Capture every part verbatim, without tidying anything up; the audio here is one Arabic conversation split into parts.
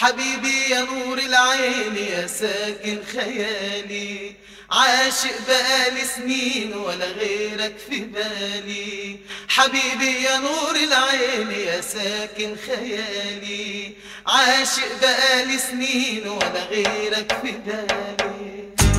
حبيبي يا نور العين يا ساكن خيالي، عاشق بقالي سنين ولا غيرك في بالي. حبيبي يا نور العين يا ساكن خيالي، عاشق بقالي سنين ولا غيرك في بالي.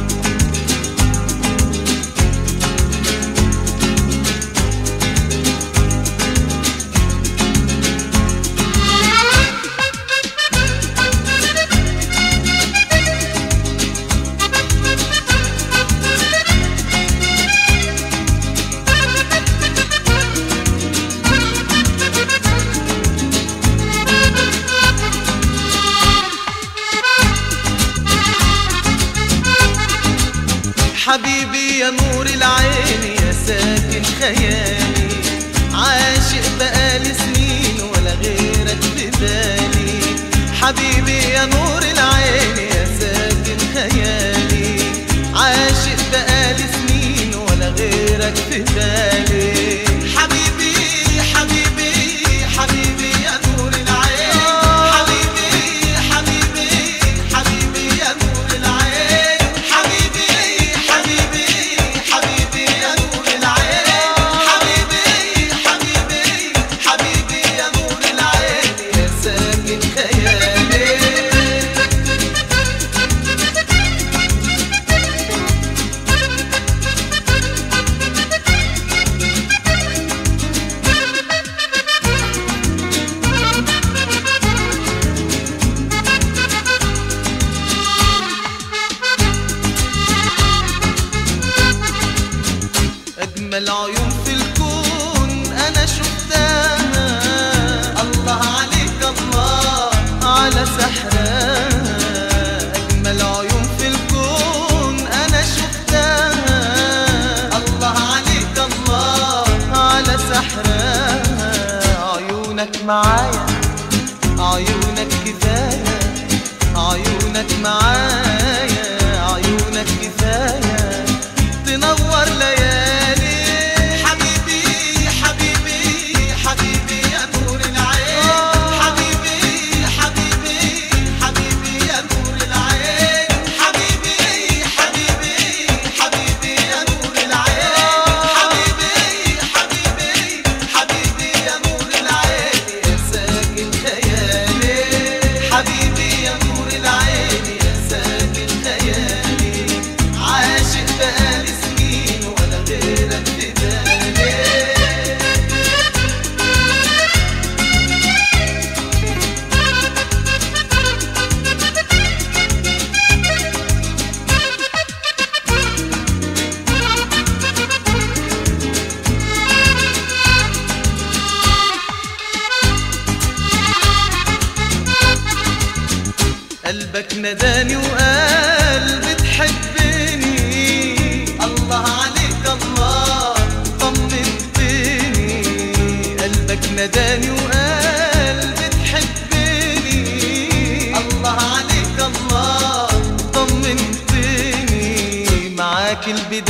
حبيبي يا نور العين يا ساكن خيالي، عاشق بقالي سنين ولا غيرك في بالي. حبيبي يا نور العين يا ساكن خيالي، عاشق بقالي سنين ولا غيرك في بالي. حبيبي حبيبي حبيبي يا نور العين، حبيبي حبيبي حبيبي يا نور العين، حبيبي حبيبي حبيبي يا نور العين، حبيبي حبيبي حبيبي يا نور العين يا ساكن خيالي. أجمل عيون في الكون أنا شفتها، الله عليك الله على سحرها. أجمل عيون في الكون أنا شفتها، الله عليك الله على سحرها. عيونك معايا عيونك كفاية، عيونك معايا عيونك كفاية تنور ليالي. حبيبي حبيبي حبيبي يا نور العين، حبيبي حبيبي حبيبي يا نور العين، حبيبي حبيبي حبيبي يا نور العين، حبيبي حبيبي حبيبي يا نور العين يا ساكن خيالي. حبيبي يا نور العين يا ساكن خيالي، عاشق بقالي سنين ولا غيرك في بالي. قلبك نداني وقال بتحبني، الله عليك الله طمنتني. قلبك نداني وقال بتحبني، الله عليك الله طمنتني. معاك البداية